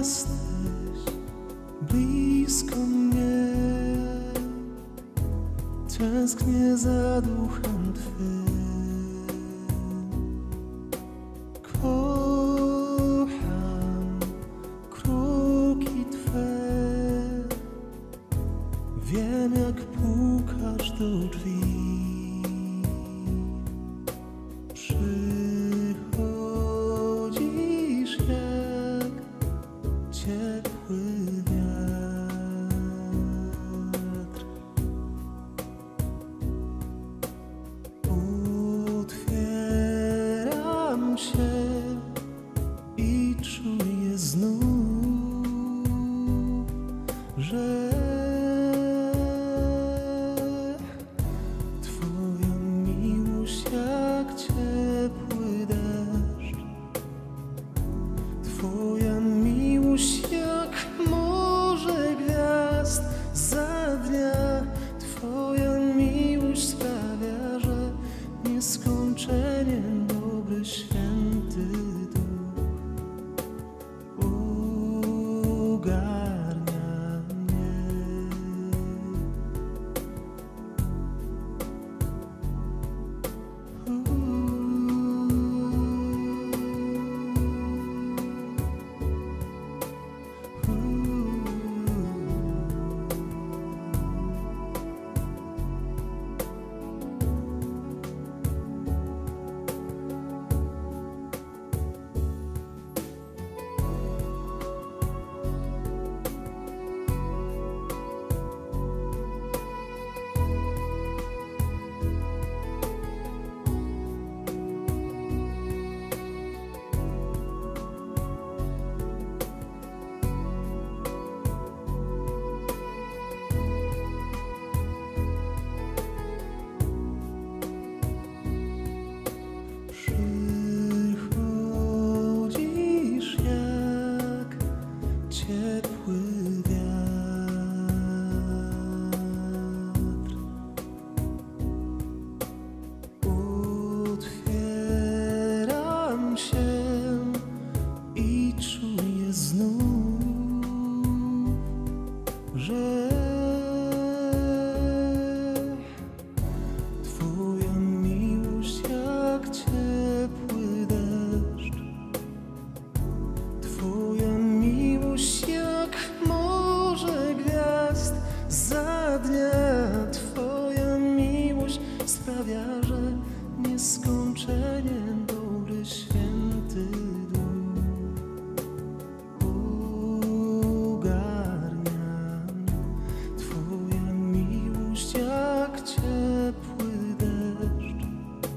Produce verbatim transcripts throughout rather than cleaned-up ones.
jesteś blisko mnie, tęsknię za duchem Twym. Kocham kroki Twe, wiem jak pukasz do drzwi. Przychodzisz jak ciepły wiatr, otwieram się i czuję znów, że Twoja miłość jak ciepły deszcz, Twoja miłość jak morze gwiazd za dnia. Twoja miłość sprawia, że nieskończenie dobry, święty duch ogarnia mnie. Przychodzisz jak ciepły wiatr, otwieram się i czuję znów, że Twoja miłość jak ciepły deszcz, Twoja miłość jak morze gwiazd za dnia. Twoja miłość sprawia, że nieskończenie dobry, święty duch ogarnia mnie. Twoja miłość jak ciepły deszcz,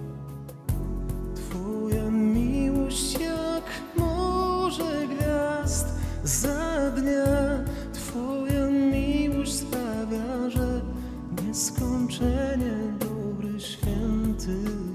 Twoja miłość jak morze gwiazd za dnia. Twoja miłość sprawia, że nieskończenie dobry, święty